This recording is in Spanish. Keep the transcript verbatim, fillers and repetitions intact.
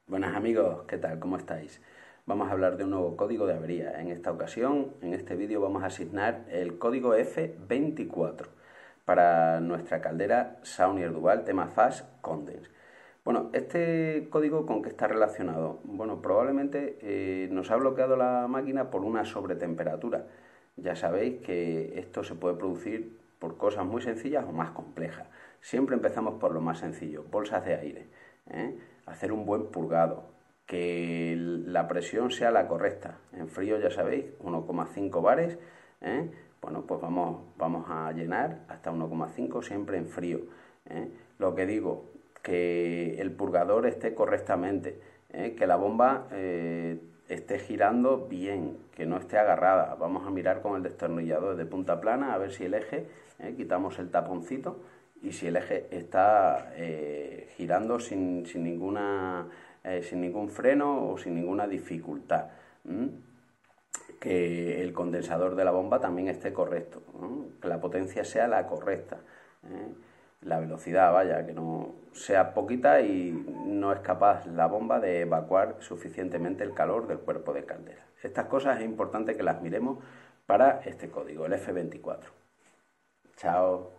Buenas amigos, ¿qué tal? ¿Cómo estáis? Vamos a hablar de un nuevo código de avería. En esta ocasión, en este vídeo, vamos a asignar el código F veinticuatro para nuestra caldera Saunier Duval tema Fast Condense. Bueno, ¿este código con qué está relacionado? Bueno, probablemente eh, nos ha bloqueado la máquina por una sobretemperatura. Ya sabéis que esto se puede producir por cosas muy sencillas o más complejas. Siempre empezamos por lo más sencillo, bolsas de aire, ¿eh? Hacer un buen purgado, que la presión sea la correcta. En frío, ya sabéis, uno coma cinco bares, ¿eh? Bueno, pues vamos, vamos a llenar hasta uno coma cinco siempre en frío, ¿eh? Lo que digo, que el purgador esté correctamente, ¿eh? Que la bomba eh, esté girando bien, que no esté agarrada. Vamos a mirar con el destornillador de punta plana a ver si el eje, ¿eh? Quitamos el taponcito y si el eje está eh, girando sin, sin, ninguna, eh, sin ningún freno o sin ninguna dificultad. ¿Mm? Que el condensador de la bomba también esté correcto, ¿no? Que la potencia sea la correcta, ¿eh? La velocidad, vaya, que no sea poquita y no es capaz la bomba de evacuar suficientemente el calor del cuerpo de caldera. Estas cosas es importante que las miremos para este código, el F veinticuatro. Chao.